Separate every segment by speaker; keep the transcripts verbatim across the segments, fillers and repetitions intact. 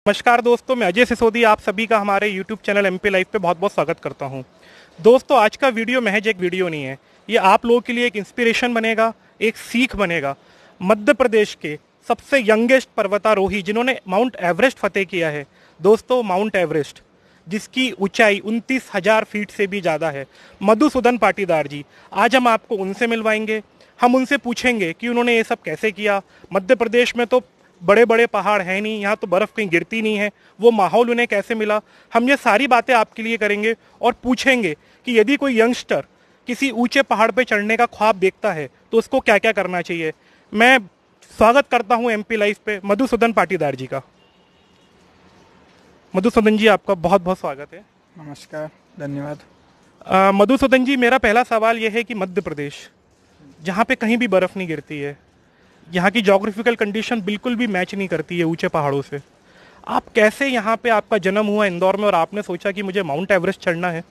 Speaker 1: नमस्कार दोस्तों, मैं अजय सिसोदी आप सभी का हमारे YouTube channel M P live पे बहुत बहुत स्वागत करता हूं। दोस्तों, आज का वीडियो महज एक वीडियो नहीं है, ये आप लोगों के लिए एक इंस्पिरेशन बनेगा, एक सीख बनेगा। मध्य प्रदेश के सबसे यंगेस्ट पर्वतारोही जिन्होंने माउंट एवरेस्ट फतेह किया है, दोस्तों माउंट एवरेस्ट, जिसकी ऊंचाई उनतीस हजार फीट से भी ज़्यादा है, मधुसूदन पाटीदार जी। आज हम आपको उनसे मिलवाएंगे। हम उनसे पूछेंगे कि उन्होंने ये सब कैसे किया। मध्य प्रदेश में तो बड़े बड़े पहाड़ हैं नहीं, यहाँ तो बर्फ़ कहीं गिरती नहीं है, वो माहौल उन्हें कैसे मिला। हम ये सारी बातें आपके लिए करेंगे और पूछेंगे कि यदि कोई यंगस्टर किसी ऊंचे पहाड़ पे चढ़ने का ख्वाब देखता है तो उसको क्या क्या करना चाहिए। मैं स्वागत करता हूँ एम पी लाइव पे मधुसूदन पाटीदार जी का। मधुसूदन जी, आपका बहुत बहुत स्वागत है।
Speaker 2: नमस्कार, धन्यवाद।
Speaker 1: अ, मधुसूदन जी, मेरा पहला सवाल यह है कि मध्य प्रदेश, जहाँ पे कहीं भी बर्फ़ नहीं गिरती है, यहाँ की जोग्राफिकल कंडीशन बिल्कुल भी मैच नहीं करती है ऊंचे पहाड़ों से, आप कैसे यहाँ पे, आपका जन्म हुआ इंदौर में और आपने सोचा कि मुझे माउंट एवरेस्ट चढ़ना है?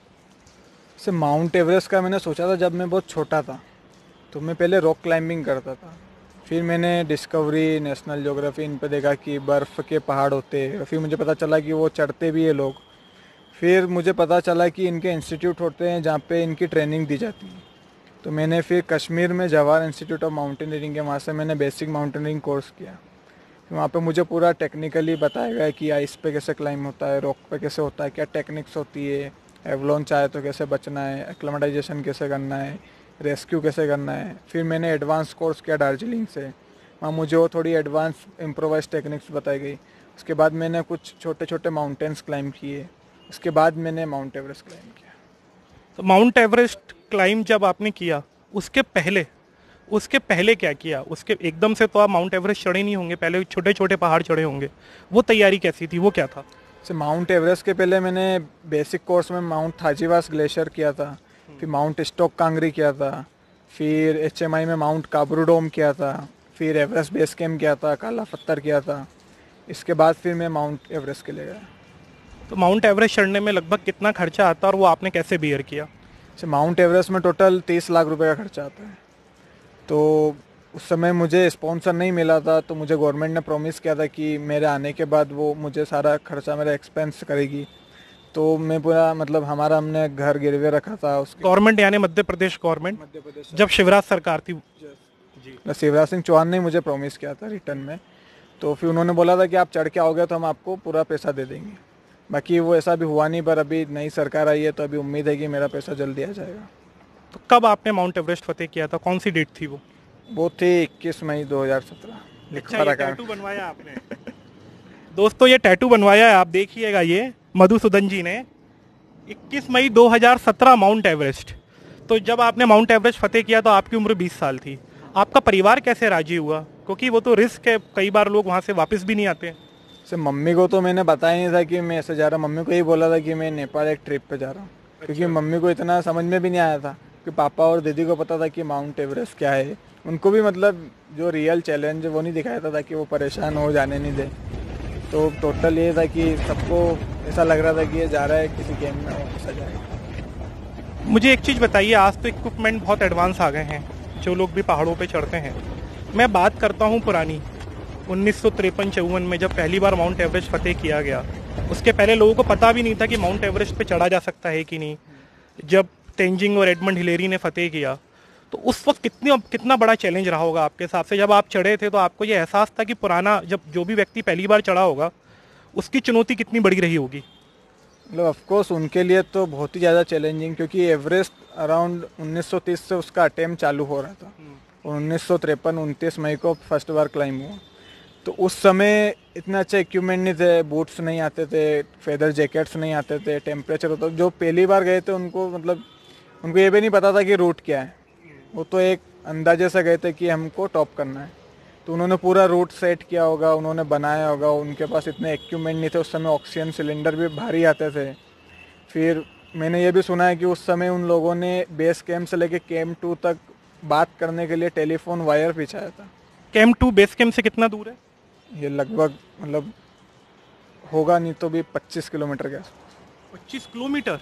Speaker 2: से माउंट एवरेस्ट का मैंने सोचा था जब मैं बहुत छोटा था, तो मैं पहले रॉक क्लाइंबिंग करता था। फिर मैंने डिस्कवरी, नेशनल ज्योग्राफी इन पे देखा कि बर्फ़ के पहाड़ होते हैं। फिर मुझे पता चला कि वो चढ़ते भी है लोग। फिर मुझे पता चला कि इनके इंस्टीट्यूट होते हैं जहाँ पे इनकी ट्रेनिंग दी जाती है। तो मैंने फिर कश्मीर में जवाहर इंस्टीट्यूट ऑफ माउंटेनियरिंग के वहाँ से मैंने बेसिक माउंटेनियरिंग कोर्स किया। फिर वहाँ पे मुझे पूरा टेक्निकली बताया गया कि आइस पे कैसे क्लाइंब होता है, रॉक पे कैसे होता है, क्या टेक्निक्स होती है, एवलॉन्च आए तो कैसे बचना है, एक्लेमेटाइजेशन कैसे करना है, रेस्क्यू कैसे करना है। फिर मैंने एडवांस कोर्स किया दार्जिलिंग से, वहाँ मुझे वो थोड़ी एडवांस इम्प्रोवाइज टेक्निक्स बताई गई। उसके बाद मैंने कुछ छोटे छोटे माउंटेन्स क्लाइंब किए। उसके बाद मैंने माउंट एवरेस्ट क्लाइंब किया।
Speaker 1: तो माउंट एवरेस्ट क्लाइंब जब आपने किया, उसके पहले उसके पहले क्या किया? उसके एकदम से तो आप माउंट एवरेस्ट चढ़े नहीं होंगे, पहले छोटे छोटे पहाड़ चढ़े होंगे। वो तैयारी कैसी थी, वो क्या था?
Speaker 2: से माउंट एवरेस्ट के पहले मैंने बेसिक कोर्स में माउंट थाजीवास ग्लेशियर किया था, फिर माउंट स्टोक कांगरी किया था, फिर एच एम आई में माउंट काबरूडोम किया था, फिर एवरेस्ट बेस कैम्प किया था, काला पत्थर किया था। इसके बाद फिर मैं माउंट एवरेस्ट के लिए गया।
Speaker 1: तो माउंट एवरेस्ट चढ़ने में लगभग कितना खर्चा आता और वो आपने कैसे बियर किया?
Speaker 2: से माउंट एवरेस्ट में टोटल तीस लाख रुपए का खर्चा आता है। तो उस समय मुझे स्पॉन्सर नहीं मिला था, तो मुझे गवर्नमेंट ने प्रॉमिस किया था कि मेरे आने के बाद वो मुझे सारा खर्चा मेरा एक्सपेंस करेगी। तो मैं पूरा, मतलब हमारा हमने घर गिरवे रखा था। उसके
Speaker 1: गवर्नमेंट यानी मध्य प्रदेश गवर्नमेंट,
Speaker 2: मध्य प्रदेश
Speaker 1: जब शिवराज सरकार थी जी,
Speaker 2: शिवराज सिंह चौहान ने मुझे प्रॉमिस किया था रिटर्न में। तो फिर उन्होंने बोला था कि आप चढ़ के आओगे तो हम आपको पूरा पैसा दे देंगे। बाकी वो ऐसा भी हुआ नहीं, पर अभी नई सरकार आई है तो अभी उम्मीद है कि मेरा पैसा जल्दी आ जाएगा।
Speaker 1: तो कब आपने माउंट एवरेस्ट फतेह किया था, कौन सी डेट थी वो?
Speaker 2: वो थी इक्कीस मई दो हज़ार सत्रह।
Speaker 1: अच्छा, ये टैटू बनवाया आपने? दोस्तों, ये टैटू बनवाया है, आप देखिएगा, ये मधुसूदन जी ने। इक्कीस मई दो हज़ार सत्रह माउंट एवरेस्ट। तो जब आपने माउंट एवरेस्ट फतेह किया तो आपकी उम्र बीस साल थी। आपका परिवार कैसे राजी हुआ, क्योंकि वो तो रिस्क है, कई बार लोग वहाँ से वापस भी नहीं आते?
Speaker 2: से मम्मी को तो मैंने बताया नहीं था कि मैं ऐसे जा रहा हूँ। मम्मी को यही बोला था कि मैं नेपाल एक ट्रिप पे जा रहा हूँ। अच्छा। क्योंकि मम्मी को इतना समझ में भी नहीं आया था कि पापा और दीदी को पता था कि माउंट एवरेस्ट क्या है। उनको भी मतलब जो रियल चैलेंज वो नहीं दिखाया था कि वो परेशान हो जाने नहीं दे। तो टोटल ये था कि सबको ऐसा लग रहा था कि ये जा रहा है किसी गेम में, ऐसा जाएगा।
Speaker 1: मुझे एक चीज़ बताइए, आज तो इक्विपमेंट बहुत एडवांस आ गए हैं, जो लोग भी पहाड़ों पे चढ़ते हैं। मैं बात करता हूँ पुरानी, उन्नीस सौ तिरपन चौवन में जब पहली बार माउंट एवरेस्ट फतेह किया गया, उसके पहले लोगों को पता भी नहीं था कि माउंट एवरेस्ट पे चढ़ा जा सकता है कि नहीं। जब तेंजिंग और एडमंड हिलेरी ने फतेह किया, तो उस वक्त कितनी कितना बड़ा चैलेंज रहा होगा आपके हिसाब से? जब आप चढ़े थे तो आपको ये एहसास था कि पुराना, जब जो भी व्यक्ति पहली बार चढ़ा होगा, उसकी चुनौती कितनी बड़ी रही होगी?
Speaker 2: मतलब ऑफकोर्स उनके लिए तो बहुत ही ज़्यादा चैलेंजिंग, क्योंकि एवरेस्ट अराउंड उन्नीस सौ तीस से उसका अटेम्प्ट चालू हो रहा था और उन्नीस सौ तिरपन उनतीस मई को फर्स्ट बार क्लाइंब हुआ। तो उस समय इतने अच्छे इक्विपमेंट नहीं थे, बूट्स नहीं आते थे, फेदर जैकेट्स नहीं आते थे, टेम्परेचर होता। जो पहली बार गए थे उनको मतलब उनको ये भी नहीं पता था कि रूट क्या है। वो तो एक अंदाजे से गए थे कि हमको टॉप करना है। तो उन्होंने पूरा रूट सेट किया होगा, उन्होंने बनाया होगा। उनके पास इतने इक्विपमेंट नहीं थे उस समय, ऑक्सीजन सिलेंडर भी भारी आते थे। फिर मैंने ये भी सुना है कि उस समय उन लोगों ने बेस कैम्प से लेके कैम्प टू तक बात करने के लिए टेलीफोन वायर बिछाया था।
Speaker 1: कैम्प टू बेस कैम्प से कितना दूर है?
Speaker 2: ये लगभग मतलब होगा नहीं तो भी पच्चीस किलोमीटर के आसपास।
Speaker 1: पच्चीस किलोमीटर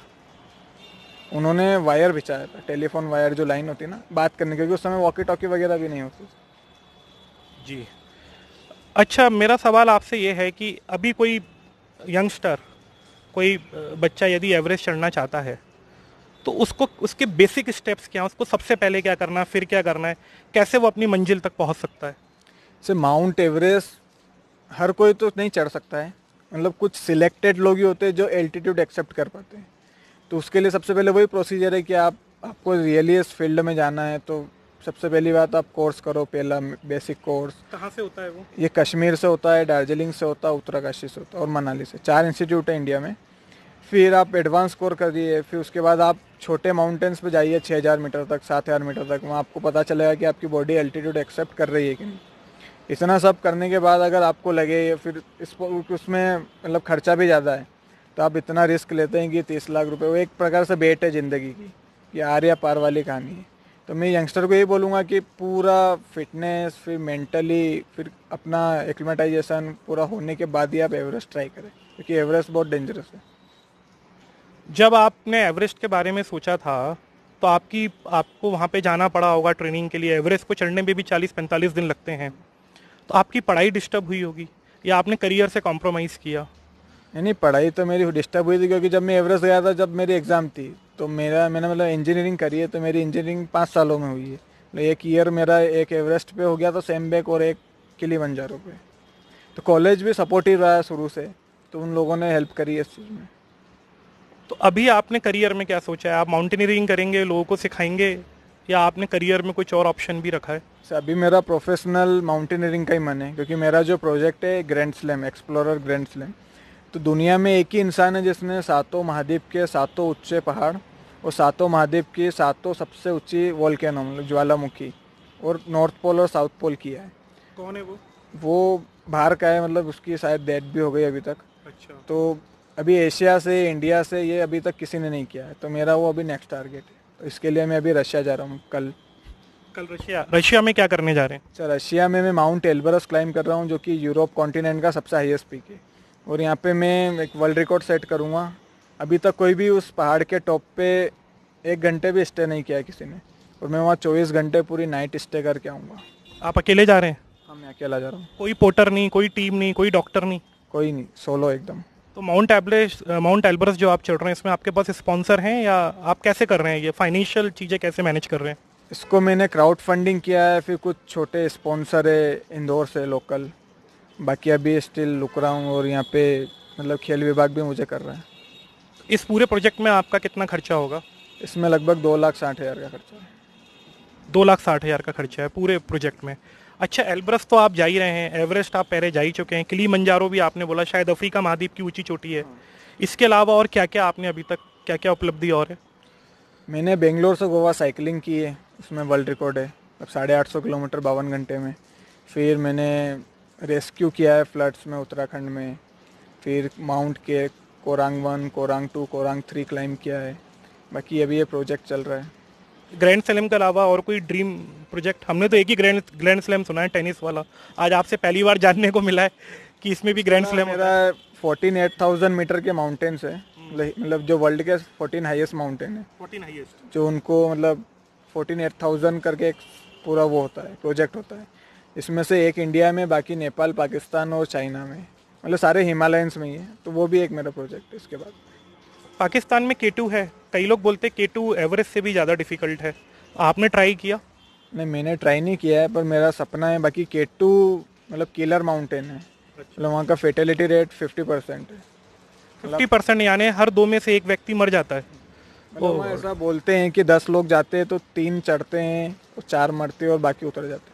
Speaker 2: उन्होंने वायर बिछाया था, टेलीफोन वायर, जो लाइन होती है ना बात करने की, क्योंकि उस समय वॉकी टॉकी वगैरह भी नहीं होती
Speaker 1: जी। अच्छा, मेरा सवाल आपसे ये है कि अभी कोई यंगस्टर, कोई बच्चा यदि एवरेस्ट चढ़ना चाहता है तो उसको उसके बेसिक स्टेप्स क्या हैं, उसको सबसे पहले क्या करना है, फिर क्या करना है, कैसे वो अपनी मंजिल तक पहुंच सकता है?
Speaker 2: से माउंट एवरेस्ट हर कोई तो नहीं चढ़ सकता है, मतलब कुछ सिलेक्टेड लोग ही होते हैं जो एल्टीट्यूड एक्सेप्ट कर पाते हैं। तो उसके लिए सबसे पहले वही प्रोसीजर है कि आप आपको रियली इस फील्ड में जाना है तो सबसे पहली बात आप कोर्स करो, पहला बेसिक कोर्स।
Speaker 1: कहाँ से होता है वो?
Speaker 2: ये कश्मीर से होता है, दार्जिलिंग से होता है, उत्तराकाशी से होता है और मनाली से। चार इंस्टीट्यूट है इंडिया में। फिर आप एडवांस कोर करिए, फिर उसके बाद आप छोटे माउंटेन्स पे जाइए छः हज़ार मीटर तक, सात हज़ार मीटर तक। वहाँ आपको पता चलेगा कि आपकी बॉडी एल्टीट्यूड एक्सेप्ट कर रही है कि नहीं। इतना सब करने के बाद अगर आपको लगे फिर इस उसमें मतलब खर्चा भी ज़्यादा है तो आप इतना रिस्क लेते हैं कि तीस लाख रुपए, वो एक प्रकार से बेट है ज़िंदगी की, ये आर या पार वाली कहानी है। तो मैं यंगस्टर को यही बोलूँगा कि पूरा फिटनेस, फिर मेंटली, फिर अपना एक्लिमेटाइजेशन पूरा होने के बाद ही आप एवरेस्ट ट्राई करें, क्योंकि एवरेस्ट बहुत डेंजरस है।
Speaker 1: जब आपने एवरेस्ट के बारे में सोचा था तो आपकी आपको वहाँ पे जाना पड़ा होगा ट्रेनिंग के लिए। एवरेस्ट को चढ़ने में भी चालीस पैंतालीस दिन लगते हैं, तो आपकी पढ़ाई डिस्टर्ब हुई होगी या आपने करियर से कॉम्प्रोमाइज़ किया?
Speaker 2: नहीं, पढ़ाई तो मेरी डिस्टर्ब हुई थी, क्योंकि जब मैं एवरेस्ट गया था, जब मेरी एग्ज़ाम थी, तो मेरा मैंने मतलब इंजीनियरिंग करी है, तो मेरी इंजीनियरिंग पाँच सालों में हुई है। मतलब एक ईयर मेरा एक एवरेस्ट पे हो गया था सेमबेक और एक किलीमंजारो पे। तो कॉलेज भी सपोर्टिव रहा है शुरू से, तो उन लोगों ने हेल्प करी है इस चीज़ में।
Speaker 1: तो अभी आपने करियर में क्या सोचा है? आप माउंटेनियरिंग करेंगे, लोगों को सिखाएंगे, या आपने करियर में कुछ और ऑप्शन भी रखा है?
Speaker 2: सर अभी मेरा प्रोफेशनल माउंटेनियरिंग का ही मन है, क्योंकि मेरा जो प्रोजेक्ट है grand slam, explorer grand slam. तो दुनिया में एक ही इंसान है जिसने सातों महाद्वीप के सातों ऊंचे पहाड़ और सातों महाद्वीप की सातों सबसे ऊंची वोल्केनो मतलब ज्वालामुखी और नॉर्थ पोल और साउथ पोल किया है।
Speaker 1: कौन है वो?
Speaker 2: वो बाहर का है, मतलब उसकी शायद डेथ भी हो गई अभी तक।
Speaker 1: अच्छा।
Speaker 2: तो अभी एशिया से, इंडिया से ये अभी तक किसी ने नहीं किया है, तो मेरा वो अभी नेक्स्ट टारगेट है। तो इसके लिए मैं अभी रशिया जा रहा हूँ कल।
Speaker 1: कल रशिया? रशिया में क्या करने जा रहे हैं?
Speaker 2: सर रशिया में मैं माउंट एल्बरस क्लाइम कर रहा हूँ, जो कि यूरोप कॉन्टिनेंट का सबसे हाईएस्ट पीक है। और यहाँ पे मैं एक वर्ल्ड रिकॉर्ड सेट करूँगा। अभी तक कोई भी उस पहाड़ के टॉप पे एक घंटे भी स्टे नहीं किया है किसी ने, और मैं वहाँ चौबीस घंटे पूरी नाइट स्टे करके आऊँगा।
Speaker 1: आप अकेले जा रहे हैं?
Speaker 2: हाँ, मैं अकेला जा रहा हूँ।
Speaker 1: कोई पोर्टर नहीं, कोई टीम नहीं, कोई डॉक्टर नहीं?
Speaker 2: कोई नहीं, सोलो एकदम।
Speaker 1: तो माउंट एवरेस्ट माउंट एल्बरस जो आप चढ़ रहे हैं, इसमें आपके पास स्पॉन्सर हैं या आप कैसे कर रहे हैं? ये फाइनेंशियल चीज़ें कैसे मैनेज कर रहे हैं?
Speaker 2: इसको मैंने क्राउड फंडिंग किया है, फिर कुछ छोटे स्पॉन्सर है इंदौर से लोकल। बाकी अभी स्टिल लुक रहा हूँ, और यहाँ पे मतलब खेल विभाग भी मुझे कर रहा है।
Speaker 1: इस पूरे प्रोजेक्ट में आपका कितना खर्चा होगा?
Speaker 2: इसमें लगभग दो लाख साठ हज़ार का खर्चा है।
Speaker 1: दो लाख साठ हज़ार का खर्चा है पूरे प्रोजेक्ट में। अच्छा, एल्ब्रस तो आप जा ही रहे हैं, एवरेस्ट आप पहले जा ही चुके हैं, किलीमंजारो भी आपने बोला शायद अफ्रीका महाद्वीप की ऊंची चोटी है। इसके अलावा और क्या क्या आपने अभी तक, क्या क्या उपलब्धि और है?
Speaker 2: मैंने बेंगलोर से गोवा साइकिलिंग की है, उसमें वर्ल्ड रिकॉर्ड है, अब साढ़े आठ सौ किलोमीटर बावन घंटे में। फिर मैंने रेस्क्यू किया है फ्लड्स में उत्तराखंड में। फिर माउंट के कोरांग वन, कोरांग टू, कोरांग थ्री क्लाइम किया है। बाकी अभी ये प्रोजेक्ट चल रहा है।
Speaker 1: ग्रैंड स्लैम के अलावा और कोई ड्रीम प्रोजेक्ट? हमने तो एक ही ग्रैंड ग्रैंड स्लैम सुना है, टेनिस वाला। आज आपसे पहली बार जानने को मिला है कि इसमें भी ग्रैंड स्लैम।
Speaker 2: मेरा फोर्टीन एट थाउजेंड मीटर के माउंटेन्स है, मतलब जो वर्ल्ड के फोर्टीन हाईएस्ट माउंटेन है,
Speaker 1: फोर्टीन हाईएस्ट,
Speaker 2: जो उनको मतलब फोर्टीन एट थाउजेंड करके एक पूरा वो होता है, प्रोजेक्ट होता है। इसमें से एक इंडिया में, बाकी नेपाल, पाकिस्तान और चाइना में, मतलब सारे हिमालयंस में ही है। तो वो भी एक मेरा प्रोजेक्ट है। इसके बाद
Speaker 1: पाकिस्तान में के टू है, कई लोग बोलते हैं के टू एवरेस्ट से भी ज़्यादा डिफिकल्ट है। आपने ट्राई किया?
Speaker 2: नहीं, मैंने ट्राई नहीं किया है, पर मेरा सपना है। बाकी के टू मतलब किलर माउंटेन है, मतलब वहाँ का फेटेलिटी रेट फिफ्टी परसेंट है।
Speaker 1: फिफ्टी परसेंट यानी हर दो में से एक व्यक्ति मर जाता है।
Speaker 2: मतलब वहाँ ऐसा बोलते हैं कि दस लोग जाते हैं तो तीन चढ़ते हैं, और चार मरते हैं और बाकी उतर जाते हैं।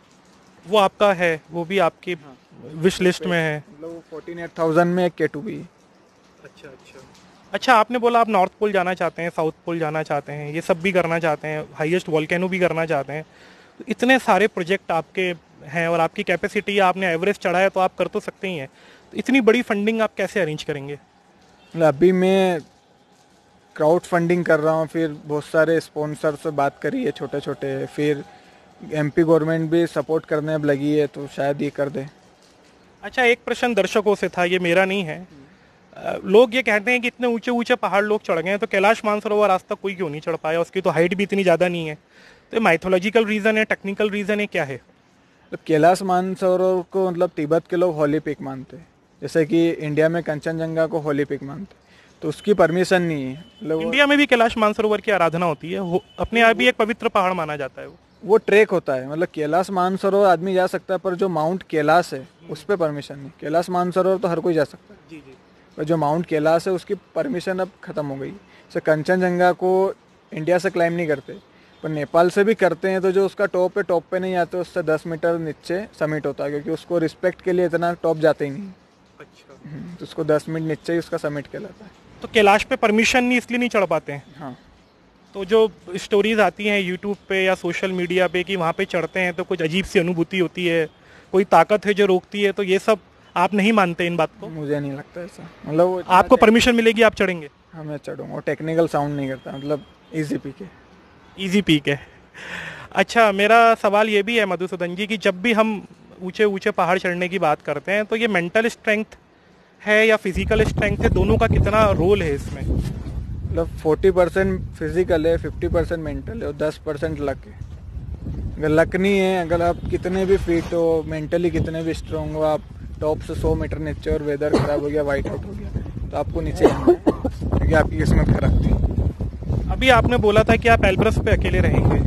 Speaker 1: वो आपका है, वो भी आपकी विश लिस्ट में है?
Speaker 2: मतलब वो फोर्टीन एट थाउजेंड में एक के टू भी।
Speaker 1: अच्छा अच्छा अच्छा, आपने बोला आप नॉर्थ पोल जाना चाहते हैं, साउथ पोल जाना चाहते हैं, ये सब भी करना चाहते हैं, हाईएस्ट वोल्केनो भी करना चाहते हैं। तो इतने सारे प्रोजेक्ट आपके हैं और आपकी कैपेसिटी है, आपने एवरेस्ट चढ़ा है तो आप कर तो सकते ही हैं। तो इतनी बड़ी फंडिंग आप कैसे अरेंज करेंगे?
Speaker 2: मतलब अभी मैं क्राउड फंडिंग कर रहा हूँ, फिर बहुत सारे स्पॉन्सर से बात करी है छोटे छोटे, फिर एमपी गवर्नमेंट भी सपोर्ट करने अब लगी है, तो शायद ये कर दे।
Speaker 1: अच्छा, एक प्रश्न दर्शकों से था, ये मेरा नहीं है। लोग ये कहते हैं कि इतने ऊंचे ऊंचे पहाड़ लोग चढ़ गए हैं, तो कैलाश मानसरोवर आज तक कोई क्यों नहीं चढ़ पाया? उसकी तो हाइट भी इतनी ज़्यादा नहीं है। तो माइथोलॉजिकल रीज़न है, टेक्निकल रीज़न है, क्या है?
Speaker 2: तो कैलाश मानसरोवर को मतलब तिब्बत के लोग होली पिक मानते हैं, जैसे कि इंडिया में कंचनजंगा को होली पिक मानते हैं, तो उसकी परमिशन नहीं है। मतलब
Speaker 1: इंडिया में भी कैलाश मानसरोवर की आराधना होती है, वो अपने आप ही एक पवित्र पहाड़ माना जाता है वो
Speaker 2: वो ट्रैक होता है, मतलब कैलाश मानसरोवर आदमी जा सकता है, पर जो माउंट कैलाश है उस पर परमिशन नहीं। कैलाश मानसरोवर तो हर कोई जा सकता है,
Speaker 1: जी जी।
Speaker 2: पर जो माउंट कैलाश है उसकी परमिशन अब ख़त्म हो गई। जैसे कंचनजंगा को इंडिया से क्लाइम नहीं करते, पर नेपाल से भी करते हैं, तो जो उसका टॉप पे टॉप पे नहीं आते, उससे दस मीटर नीचे समिट होता है, क्योंकि उसको रिस्पेक्ट के लिए इतना टॉप जाते ही नहीं।
Speaker 1: अच्छा,
Speaker 2: तो उसको दस मिनट नीचे ही उसका समिट कहलाता है।
Speaker 1: तो कैलाश पे परमिशन नहीं इसलिए नहीं चढ़ पाते हैं।
Speaker 2: हाँ,
Speaker 1: तो जो स्टोरीज आती हैं यूट्यूब पे या सोशल मीडिया पे कि वहाँ पे चढ़ते हैं तो कुछ अजीब सी अनुभूति होती है, कोई ताकत है जो रोकती है, तो ये सब आप नहीं मानते इन बात को?
Speaker 2: मुझे नहीं लगता ऐसा। मतलब वो
Speaker 1: आपको परमिशन मिलेगी आप चढ़ेंगे?
Speaker 2: हाँ, मैं चढ़ूँगा। वो टेक्निकल साउंड नहीं करता, मतलब इजी पीक है।
Speaker 1: इजी पीक है। अच्छा, मेरा सवाल ये भी है मधुसूदन जी कि जब भी हम ऊंचे ऊंचे पहाड़ चढ़ने की बात करते हैं तो ये मेंटल स्ट्रेंथ है या फिजिकल स्ट्रेंथ है, दोनों का कितना रोल है इसमें?
Speaker 2: मतलब फोर्टी परसेंट फिजिकल है, फिफ्टी परसेंट मेंटल है और दस परसेंट लक है। अगर लक नहीं है, अगर आप कितने भी फिट हो, मेंटली कितने भी स्ट्रांग हो, आप टॉप से सौ मीटर नीचे और वेदर खराब हो गया, वाइट आउट हो गया, तो आपको नीचे आना है, क्योंकि आपकी किस्मत खराब थी।
Speaker 1: अभी आपने बोला था कि आप एल्ब्रस पे अकेले रहेंगे,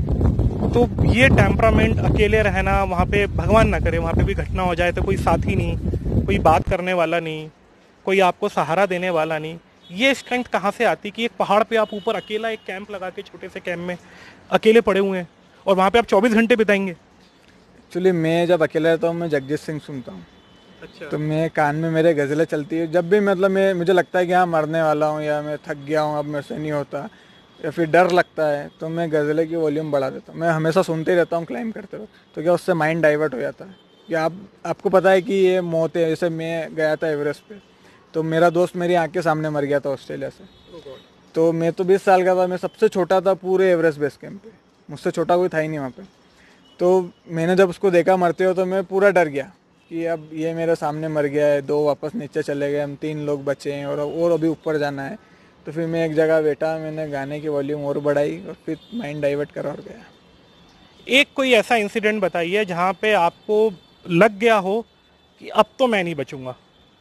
Speaker 1: तो ये टेम्परामेंट, अकेले रहना, वहाँ पे भगवान ना करे वहाँ पे भी घटना हो जाए तो कोई साथी नहीं, कोई बात करने वाला नहीं, कोई आपको सहारा देने वाला नहीं, ये स्ट्रेंथ कहाँ से आती कि एक पहाड़ पे आप ऊपर अकेला एक कैंप लगा के, छोटे से कैंप में अकेले पड़े हुए हैं और वहाँ पे आप चौबीस घंटे बिताएंगे?
Speaker 2: एक्चुअली मैं जब अकेला रहता हूँ, मैं जगजीत सिंह सुनता हूँ।
Speaker 1: अच्छा।
Speaker 2: तो मैं कान में मेरे गज़लें चलती है जब भी, मतलब मैं मुझे लगता है कि हाँ मरने वाला हूँ या मैं थक गया हूँ, अब मेरे से नहीं होता, या फिर डर लगता है, तो मैं गज़लें की वॉल्यूम बढ़ा देता हूँ। मैं हमेशा सुनते ही रहता हूँ क्लाइंब करते वक्त, तो क्या उससे माइंड डाइवर्ट हो जाता है कि आप आपको पता है कि ये मौत है। जैसे मैं गया था एवरेस्ट पे, तो मेरा दोस्त मेरी आँख के सामने मर गया था ऑस्ट्रेलिया से। तो मैं तो बीस साल का था, मैं सबसे छोटा था पूरे एवरेस्ट बेस कैंप पे, मुझसे छोटा कोई था ही नहीं वहाँ पे। तो मैंने जब उसको देखा मरते हो तो मैं पूरा डर गया कि अब ये मेरे सामने मर गया है, दो वापस नीचे चले गए, हम तीन लोग बचे हैं और और अभी ऊपर जाना है। तो फिर मैं एक जगह बैठा, मैंने गाने की वॉल्यूम और बढ़ाई और फिर माइंड डाइवर्ट करा और गया।
Speaker 1: एक कोई ऐसा इंसिडेंट बताइए जहाँ पे आपको लग गया हो कि अब तो मैं नहीं बचूंगा।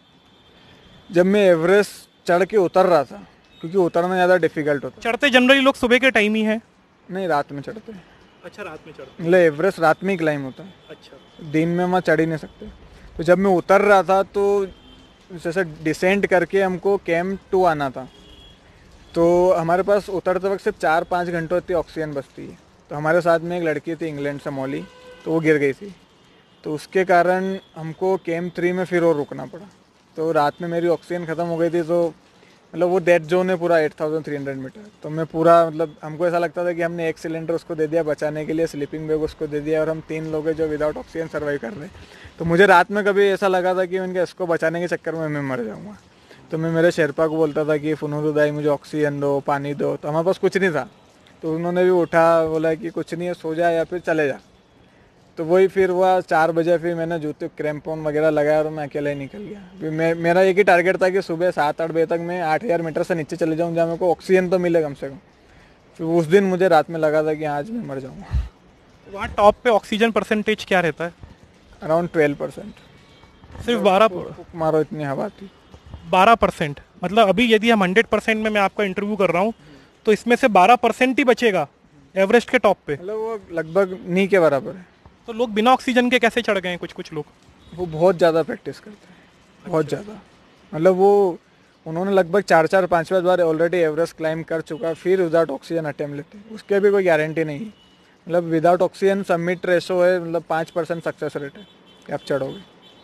Speaker 2: जब मैं एवरेस्ट चढ़ के उतर रहा था, क्योंकि उतरना ज़्यादा डिफिकल्ट होता
Speaker 1: चढ़ते जनरली लोग सुबह के टाइम ही है?
Speaker 2: नहीं, रात में चढ़ते हैं।
Speaker 1: अच्छा, रात में चढ़ते।
Speaker 2: मतलब एवरेस्ट रात में ही क्लाइम होता है,
Speaker 1: अच्छा।
Speaker 2: दिन में वहाँ चढ़ ही नहीं सकते। तो जब मैं उतर रहा था तो जैसे डिसेंड करके हमको कैंप टू आना था, तो हमारे पास उतरते वक्त सिर्फ चार पाँच घंटों इतनी ऑक्सीजन बचती है। तो हमारे साथ में एक लड़की थी इंग्लैंड से, मॉली, तो वो गिर गई थी, तो उसके कारण हमको कैंप थ्री में फिर और रुकना पड़ा। तो रात में मेरी ऑक्सीजन ख़त्म हो गई थी, तो मतलब वो डेथ जोन है पूरा eight thousand three hundred metre. तो मैं पूरा, मतलब हमको ऐसा लगता था कि हमने एक सिलेंडर उसको दे दिया बचाने के लिए, स्लीपिंग बैग उसको दे दिया, और हम तीन लोग हैं जो विदाउट ऑक्सीजन सर्वाइव कर रहे हैं। तो मुझे रात में कभी ऐसा लगा था कि उनके इसको बचाने के चक्कर में मैं मर जाऊँगा। तो मैं मेरे शेरपा को बोलता था कि फुनुरुदाई मुझे ऑक्सीजन दो, पानी दो, तो हमारे पास कुछ नहीं था। तो उन्होंने भी उठा, बोला कि कुछ नहीं है, सो जा या फिर चले जा। तो वही फिर हुआ, चार बजे फिर मैंने जूते क्रैम्पोन वगैरह लगाया और मैं अकेला ही निकल गया। फिर मैं मेरा एक ही टारगेट था कि सुबह सात आठ बजे तक मैं आठ हज़ार मीटर से नीचे चले जाऊँ, जहाँ मेरे को ऑक्सीजन तो मिले कम से कम। फिर उस दिन मुझे रात में लगा था कि आज मैं मर जाऊँगा।
Speaker 1: वहाँ टॉप पे ऑक्सीजन परसेंटेज क्या रहता है?
Speaker 2: Around twelve percent.
Speaker 1: सिर्फ बारह
Speaker 2: मारो इतनी हवा थी।
Speaker 1: बारह परसेंट मतलब अभी यदि हम हंड्रेड परसेंट में मैं आपका इंटरव्यू कर रहा हूँ तो इसमें से बारह परसेंट ही बचेगा एवरेस्ट के टॉप पे।
Speaker 2: मतलब वो लगभग नी के बराबर है।
Speaker 1: तो लोग बिना ऑक्सीजन के कैसे चढ़ गए हैं? कुछ कुछ लोग
Speaker 2: वो बहुत ज़्यादा प्रैक्टिस करते हैं, बहुत ज़्यादा। मतलब वो उन्होंने लगभग चार चार पाँच पाँच बार ऑलरेडी एवरेस्ट क्लाइम कर चुका, फिर विदाउट ऑक्सीजन अटेम्प्ट लेते हैं, उसके भी कोई गारंटी नहीं है। मतलब विदाउट ऑक्सीजन सबमिट रेशो है, मतलब पाँच परसेंट सक्सेस रेट है कि आप चढ़ोगे।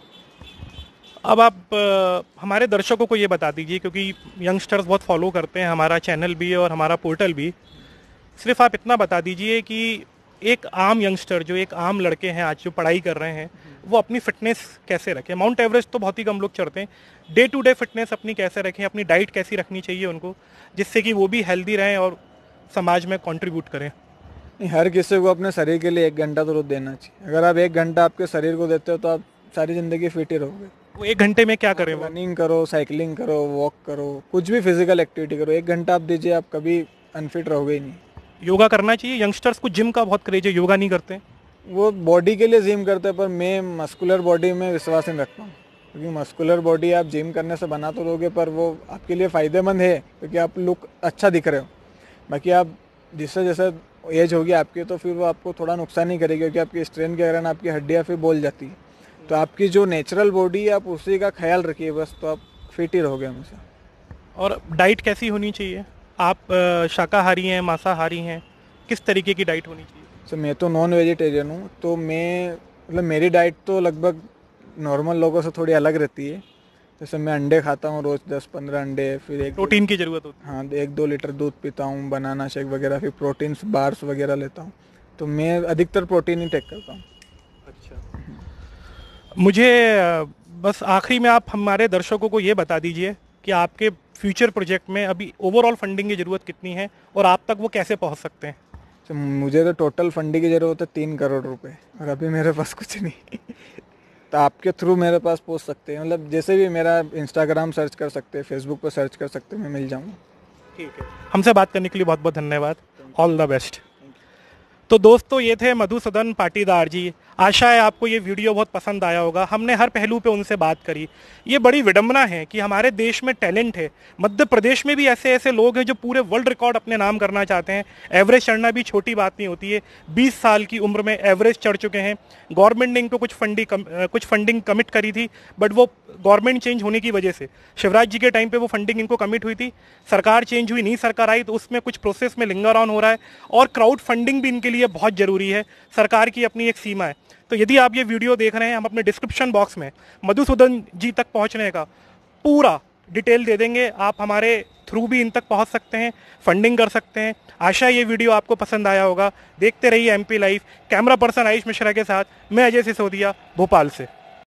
Speaker 1: अब आप आ, हमारे दर्शकों को ये बता दीजिए, क्योंकि यंगस्टर्स बहुत फॉलो करते हैं हमारा चैनल भी और हमारा पोर्टल भी, सिर्फ आप इतना बता दीजिए कि एक आम यंगस्टर, जो एक आम लड़के हैं आज जो पढ़ाई कर रहे हैं, वो अपनी फिटनेस कैसे रखें? माउंट एवरेस्ट तो बहुत ही कम लोग चढ़ते हैं, डे टू डे फिटनेस अपनी कैसे रखें, अपनी डाइट कैसी रखनी चाहिए उनको, जिससे कि वो भी हेल्दी रहें और समाज में कंट्रीब्यूट करें?
Speaker 2: हर किसी को अपने शरीर के लिए एक घंटा तो रोज देना चाहिए। अगर आप एक घंटा आपके शरीर को देते हो तो आप सारी ज़िंदगी फिट ही रहोगे।
Speaker 1: वो एक घंटे में क्या करें? वो
Speaker 2: रनिंग करो, साइकिलिंग करो, वॉक करो, कुछ भी फिजिकल एक्टिविटी करो, एक घंटा आप दीजिए, आप कभी अनफिट रहोगे ही नहीं।
Speaker 1: योगा करना चाहिए। यंगस्टर्स को जिम का बहुत क्रेज है, योगा नहीं करते।
Speaker 2: वो बॉडी के लिए जिम करते हैं, पर मैं मस्कुलर बॉडी में विश्वास नहीं रखता हूँ। क्योंकि मस्कुलर बॉडी आप जिम करने से बना तो लोगे, पर वो आपके लिए फ़ायदेमंद है क्योंकि आप लुक अच्छा दिख रहे हो। बाकी आप जिससे जैसे एज होगी आपकी तो फिर वो आपको थोड़ा नुकसान ही करेगी, क्योंकि आपकी स्ट्रेन के कारण आपकी हड्डियाँ फिर बोल जाती है। तो आपकी जो नेचुरल बॉडी है आप उसी का ख्याल रखिए बस, तो आप फिट ही रहोगे हमेशा।
Speaker 1: और डाइट कैसी होनी चाहिए? आप अ, शाकाहारी हैं, मांसाहारी हैं, किस तरीके की डाइट होनी चाहिए?
Speaker 2: सर मैं तो नॉन वेजिटेरियन हूँ, तो मैं मतलब मेरी डाइट तो लगभग नॉर्मल लोगों से थोड़ी अलग रहती है। जैसे मैं अंडे खाता हूँ रोज़ दस पंद्रह अंडे, फिर एक
Speaker 1: प्रोटीन की ज़रूरत होती
Speaker 2: हाँ एक दो लीटर दूध पीता हूँ, बनाना शेक वगैरह, फिर प्रोटीन्स बार्स वगैरह लेता हूँ। तो मैं अधिकतर प्रोटीन ही टेक करता हूँ।
Speaker 1: है। अच्छा, मुझे अ, बस आखिरी में आप हमारे दर्शकों को ये बता दीजिए कि आपके फ्यूचर प्रोजेक्ट में अभी ओवरऑल फंडिंग की ज़रूरत कितनी है और आप तक वो कैसे पहुंच सकते हैं?
Speaker 2: तो मुझे तो टोटल फंडिंग की ज़रूरत है तीन करोड़ रुपए, और अभी मेरे पास कुछ नहीं। तो आपके थ्रू मेरे पास पहुंच सकते हैं, मतलब जैसे भी मेरा इंस्टाग्राम सर्च कर सकते हैं, फेसबुक पर सर्च कर सकते हैं, मैं मिल जाऊँगा।
Speaker 1: ठीक है, हमसे बात करने के लिए बहुत बहुत धन्यवाद। All the best. तो दोस्तों, ये थे मधुसूदन पाटीदार जी। आशा है आपको ये वीडियो बहुत पसंद आया होगा। हमने हर पहलू पे उनसे बात करी। ये बड़ी विडंबना है कि हमारे देश में टैलेंट है, मध्य प्रदेश में भी ऐसे ऐसे लोग हैं जो पूरे वर्ल्ड रिकॉर्ड अपने नाम करना चाहते हैं। एवरेस्ट चढ़ना भी छोटी बात नहीं होती है। बीस साल की उम्र में एवरेस्ट चढ़ चुके हैं। गवर्नमेंट ने इनको कुछ फंडिंग कम, कुछ फंडिंग कमिट करी थी, बट वो गवर्नमेंट चेंज होने की वजह से, शिवराज जी के टाइम पे वो फंडिंग इनको कमिट हुई थी। सरकार चेंज हुई, नई सरकार आई तो उसमें कुछ प्रोसेस में लिंगर ऑन हो रहा है। और क्राउड फंडिंग भी इनके लिए बहुत ज़रूरी है। सरकार की अपनी एक सीमा है। तो यदि आप ये वीडियो देख रहे हैं, हम अपने डिस्क्रिप्शन बॉक्स में मधुसूदन जी तक पहुंचने का पूरा डिटेल दे देंगे। आप हमारे थ्रू भी इन तक पहुंच सकते हैं, फंडिंग कर सकते हैं। आशा ये वीडियो आपको पसंद आया होगा। देखते रहिए MP live. Camera person Ayush Mishra के साथ मैं अजय सिसोदिया, भोपाल से।